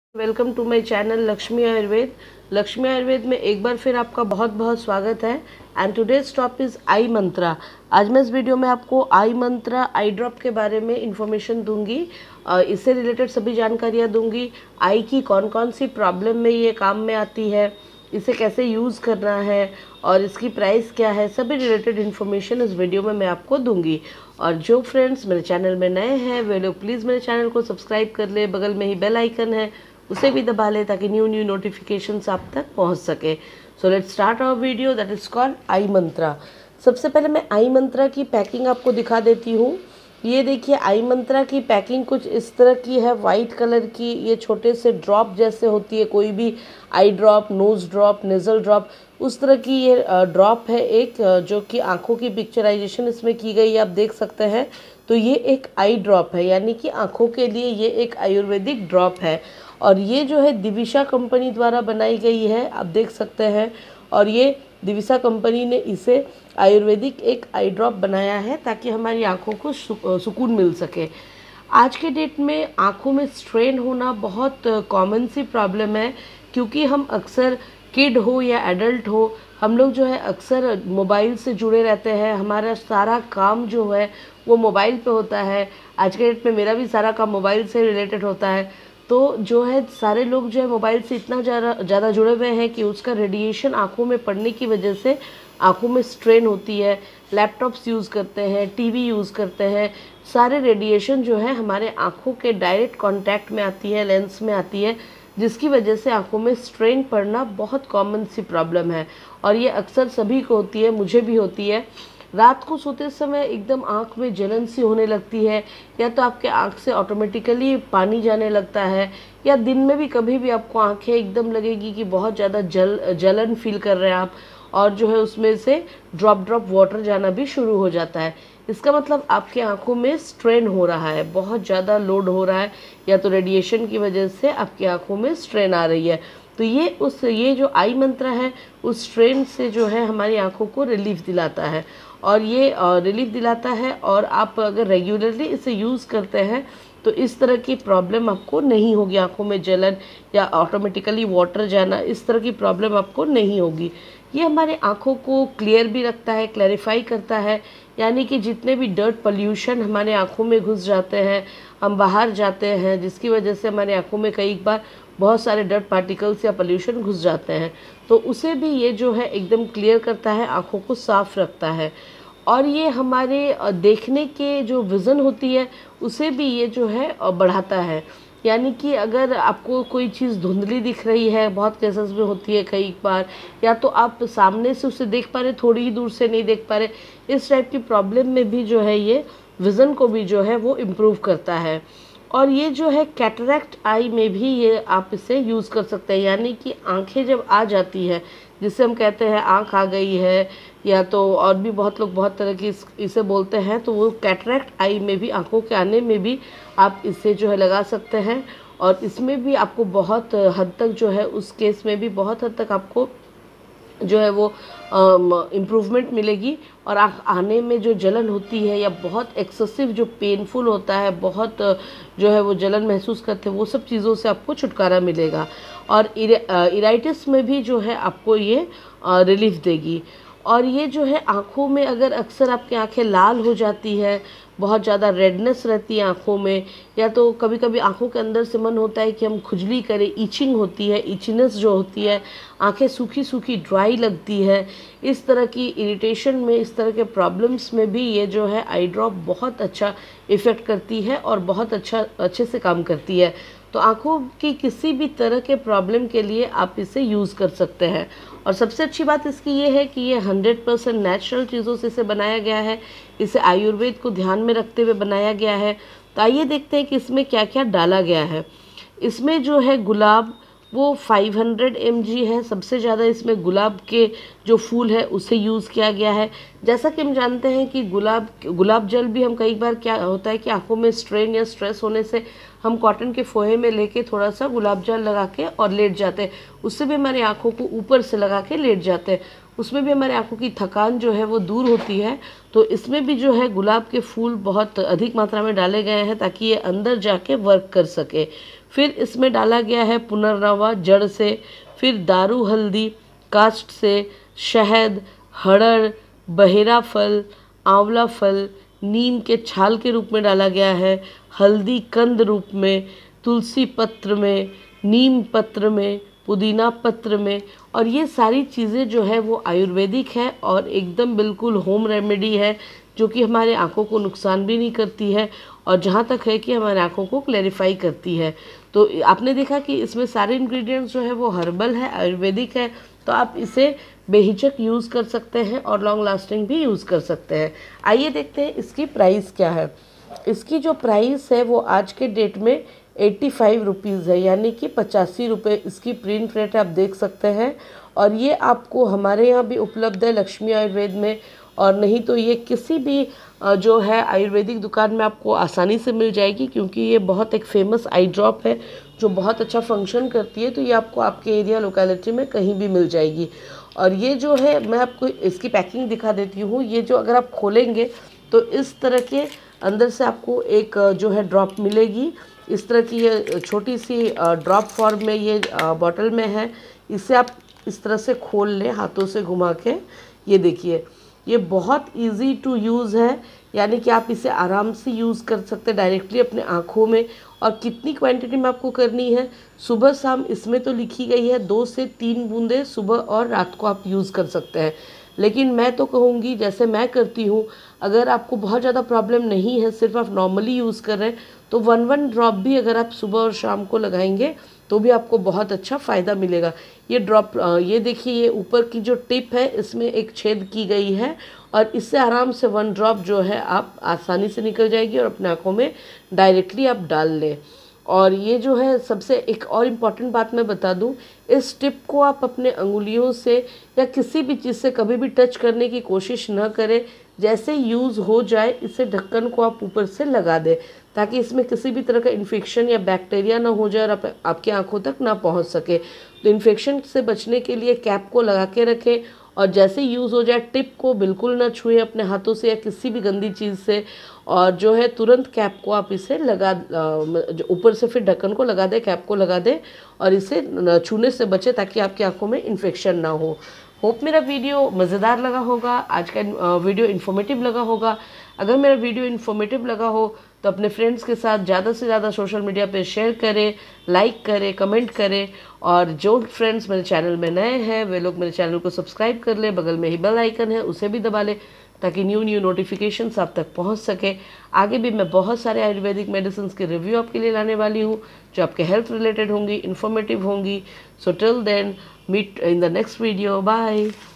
Welcome to my channel Lakshmi Ayurveda. Lakshmi Ayurveda में एक बार फिर आपका बहुत बहुत स्वागत है। And today's top is eye mantra. आज मैं इस वीडियो में आपको आई मंत्रा आई ड्रॉप के बारे में इंफॉर्मेशन दूंगी। इससे रिलेटेड सभी जानकारियाँ दूंगी। आई की कौन कौन सी प्रॉब्लम में ये काम में आती है, इसे कैसे यूज़ करना है और इसकी प्राइस क्या है, सभी रिलेटेड इन्फॉर्मेशन इस वीडियो में मैं आपको दूंगी। और जो फ्रेंड्स मेरे चैनल में नए हैं वे लोग प्लीज़ मेरे चैनल को सब्सक्राइब कर ले, बगल में ही बेल आइकन है उसे भी दबा ले ताकि न्यू नोटिफिकेशंस आप तक पहुंच सके। So let's start our video that is called eye mantra. सबसे पहले मैं आई मंत्रा की पैकिंग आपको दिखा देती हूँ। ये देखिए आई मंत्रा की पैकिंग कुछ इस तरह की है, वाइट कलर की। ये छोटे से ड्रॉप जैसे होती है, कोई भी eye drop, nose drop, nasal drop, उस तरह की ये ड्रॉप है एक, जो कि आँखों की पिक्चराइजेशन इसमें की गई है, आप देख सकते हैं। तो ये एक आई ड्रॉप है, यानी कि आँखों के लिए ये एक आयुर्वेदिक ड्रॉप है। और ये जो है दिविशा कंपनी द्वारा बनाई गई है, आप देख सकते हैं। और ये दिविशा कंपनी ने इसे आयुर्वेदिक एक आई ड्रॉप बनाया है ताकि हमारी आँखों को सुकून मिल सके। आज के डेट में आँखों में स्ट्रेन होना बहुत कॉमन सी प्रॉब्लम है, क्योंकि हम अक्सर किड हो या एडल्ट हो, हम लोग जो है अक्सर मोबाइल से जुड़े रहते हैं। हमारा सारा काम जो है वो मोबाइल पे होता है। आज के डेट में मेरा भी सारा काम मोबाइल से रिलेटेड होता है। तो जो है सारे लोग जो है मोबाइल से इतना ज़्यादा जुड़े हुए हैं कि उसका रेडिएशन आँखों में पड़ने की वजह से आँखों में स्ट्रेन होती है। लैपटॉप्स यूज़ करते हैं, टीवी यूज़ करते हैं, सारे रेडिएशन जो है हमारे आँखों के डायरेक्ट कांटेक्ट में आती है, लेंस में आती है, जिसकी वजह से आँखों में स्ट्रेन पड़ना बहुत कॉमन सी प्रॉब्लम है। और ये अक्सर सभी को होती है, मुझे भी होती है। रात को सोते समय एकदम आँख में जलन सी होने लगती है, या तो आपके आँख से ऑटोमेटिकली पानी जाने लगता है, या दिन में भी कभी भी आपको आँखें एकदम लगेगी कि बहुत ज़्यादा जलन फील कर रहे हैं आप, और जो है उसमें से ड्रॉप ड्रॉप वाटर जाना भी शुरू हो जाता है। इसका मतलब आपके आँखों में स्ट्रेन हो रहा है, बहुत ज़्यादा लोड हो रहा है, या तो रेडिएशन की वजह से आपकी आँखों में स्ट्रेन आ रही है। तो ये जो आई मंत्रा है उस स्ट्रेन से जो है हमारी आँखों को रिलीफ दिलाता है। और ये रिलीफ दिलाता है, और आप अगर रेगुलरली इसे यूज़ करते हैं तो इस तरह की प्रॉब्लम आपको नहीं होगी। आँखों में जलन या ऑटोमेटिकली वाटर जाना, इस तरह की प्रॉब्लम आपको नहीं होगी। ये हमारे आँखों को क्लियर भी रखता है, क्लैरिफाई करता है, यानी कि जितने भी डर्ट पोल्यूशन हमारे आँखों में घुस जाते हैं, हम बाहर जाते हैं जिसकी वजह से हमारे आँखों में कई बार बहुत सारे डर्ट पार्टिकल्स या पोल्यूशन घुस जाते हैं, तो उसे भी ये जो है एकदम क्लियर करता है, आँखों को साफ रखता है। और ये हमारे देखने के जो विज़न होती है उसे भी ये जो है बढ़ाता है। यानी कि अगर आपको कोई चीज़ धुंधली दिख रही है, बहुत केसेस में होती है कई बार, या तो आप सामने से उसे देख पा रहे, थोड़ी ही दूर से नहीं देख पा रहे, इस टाइप की प्रॉब्लम में भी जो है ये विज़न को भी जो है वो इम्प्रूव करता है। और ये जो है कैटरैक्ट आई में भी ये आप इसे यूज़ कर सकते हैं, यानी कि आंखें जब आ जाती है, जिसे हम कहते हैं आंख आ गई है, या तो और भी बहुत लोग बहुत तरह की इसे बोलते हैं, तो वो कैटरैक्ट आई में भी, आंखों के आने में भी आप इसे जो है लगा सकते हैं। और इसमें भी आपको बहुत हद तक जो है, उस केस में भी बहुत हद तक आपको जो है वो इम्प्रूवमेंट मिलेगी। और आँख आने में जो जलन होती है या बहुत एक्सेसिव जो पेनफुल होता है, बहुत जो है वो जलन महसूस करते हैं, वो सब चीज़ों से आपको छुटकारा मिलेगा। और इराइटिस में भी जो है आपको ये रिलीफ देगी। और ये जो है आँखों में, अगर अक्सर आपकी आँखें लाल हो जाती है, बहुत ज़्यादा रेडनेस रहती है आँखों में, या तो कभी कभी आँखों के अंदर से मन होता है कि हम खुजली करें, ईचिंग होती है, इचनेस जो होती है, आँखें सूखी सूखी ड्राई लगती है, इस तरह की इरिटेशन में, इस तरह के प्रॉब्लम्स में भी ये जो है आई ड्रॉप बहुत अच्छा इफ़ेक्ट करती है और बहुत अच्छे से काम करती है। तो आँखों की किसी भी तरह के प्रॉब्लम के लिए आप इसे यूज़ कर सकते हैं। और सबसे अच्छी बात इसकी ये है कि ये 100% नेचुरल चीज़ों से इसे बनाया गया है, इसे आयुर्वेद को ध्यान में रखते हुए बनाया गया है। तो आइए देखते हैं कि इसमें क्या क्या डाला गया है। इसमें जो है गुलाब, वो 500 mg है। सबसे ज़्यादा इसमें गुलाब के जो फूल है उसे यूज़ किया गया है। जैसा कि हम जानते हैं कि गुलाब जल भी, हम कई बार क्या होता है कि आंखों में स्ट्रेन या स्ट्रेस होने से हम कॉटन के फोहे में लेके थोड़ा सा गुलाब जल लगा के और लेट जाते हैं, उससे भी हमारी आंखों को ऊपर से लगा के लेट जाते हैं, उसमें भी हमारे आंखों की थकान जो है वो दूर होती है। तो इसमें भी जो है गुलाब के फूल बहुत अधिक मात्रा में डाले गए हैं ताकि ये अंदर जाके वर्क कर सके। फिर इसमें डाला गया है पुनर्नवा जड़ से, फिर दारू हल्दी कास्ट से, शहद, हड़र, बहेरा फल, आंवला फल, नीम के छाल के रूप में डाला गया है, हल्दी कंद रूप में, तुलसी पत्र में, नीम पत्र में, पुदीना पत्र में। और ये सारी चीज़ें जो है वो आयुर्वेदिक है और एकदम बिल्कुल होम रेमेडी है, जो कि हमारे आँखों को नुकसान भी नहीं करती है और जहाँ तक है कि हमारे आँखों को क्लैरिफाई करती है। तो आपने देखा कि इसमें सारे इंग्रेडिएंट्स जो है वो हर्बल है, आयुर्वेदिक है, तो आप इसे बेहिचक यूज़ कर सकते हैं और लॉन्ग लास्टिंग भी यूज़ कर सकते हैं। आइए देखते हैं इसकी प्राइस क्या है। इसकी जो प्राइस है वो आज के डेट में 85 रुपीज़ है, यानी कि 85 रुपये इसकी प्रिंट रेट आप देख सकते हैं। और ये आपको हमारे यहाँ भी उपलब्ध है लक्ष्मी आयुर्वेद में, और नहीं तो ये किसी भी जो है आयुर्वेदिक दुकान में आपको आसानी से मिल जाएगी, क्योंकि ये बहुत एक फेमस आई ड्रॉप है जो बहुत अच्छा फंक्शन करती है। तो ये आपको आपके एरिया लोकेलिटी में कहीं भी मिल जाएगी। और ये जो है मैं आपको इसकी पैकिंग दिखा देती हूँ। ये जो अगर आप खोलेंगे तो इस तरह के अंदर से आपको एक जो है ड्रॉप मिलेगी। इस तरह की ये छोटी सी ड्रॉप फॉर्म में ये बॉटल में है। इसे आप इस तरह से खोल लें हाथों से घुमा के। ये देखिए, ये बहुत इजी टू यूज़ है, यानी कि आप इसे आराम से यूज़ कर सकते हैं डायरेक्टली अपने आँखों में। और कितनी क्वांटिटी में आपको करनी है, सुबह शाम इसमें तो लिखी गई है 2 से 3 बूंदें सुबह और रात को आप यूज़ कर सकते हैं। लेकिन मैं तो कहूँगी जैसे मैं करती हूँ, अगर आपको बहुत ज़्यादा प्रॉब्लम नहीं है, सिर्फ आप नॉर्मली यूज़ कर रहे हैं, तो 1 ड्रॉप भी अगर आप सुबह और शाम को लगाएंगे तो भी आपको बहुत अच्छा फ़ायदा मिलेगा। ये ड्रॉप ये देखिए, ये ऊपर की जो टिप है इसमें एक छेद की गई है और इससे आराम से 1 ड्रॉप जो है आप आसानी से निकल जाएगी और अपने आँखों में डायरेक्टली आप डाल लें। और ये जो है सबसे एक और इम्पॉर्टेंट बात मैं बता दूं, इस टिप को आप अपने अंगुलियों से या किसी भी चीज़ से कभी भी टच करने की कोशिश न करें। जैसे यूज़ हो जाए इसे ढक्कन को आप ऊपर से लगा दें, ताकि इसमें किसी भी तरह का इन्फेक्शन या बैक्टीरिया ना हो जाए और आपकी आंखों तक ना पहुंच सके। तो इन्फेक्शन से बचने के लिए कैप को लगा के रखें और जैसे यूज़ हो जाए टिप को बिल्कुल ना छुएं अपने हाथों से या किसी भी गंदी चीज़ से। और जो है तुरंत कैप को आप इसे लगा ऊपर से फिर ढक्कन को लगा दें, कैप को लगा दें और इसे छूने से बचें ताकि आपकी आंखों में इन्फेक्शन ना हो। होप मेरा वीडियो मज़ेदार लगा होगा, आज का वीडियो इन्फॉर्मेटिव लगा होगा। अगर मेरा वीडियो इन्फॉर्मेटिव लगा हो तो अपने फ्रेंड्स के साथ ज़्यादा से ज़्यादा सोशल मीडिया पे शेयर करें, लाइक करें, कमेंट करें। और जो फ्रेंड्स मेरे चैनल में नए हैं वे लोग मेरे चैनल को सब्सक्राइब कर लें, बगल में ही बेल आइकन है उसे भी दबा लें ताकि न्यू नोटिफिकेशंस आप तक पहुंच सके। आगे भी मैं बहुत सारे आयुर्वेदिक मेडिसिन के रिव्यू आपके लिए लाने वाली हूँ जो आपके हेल्थ रिलेटेड होंगी, इन्फॉर्मेटिव होंगी। So till then meet in the next video, bye.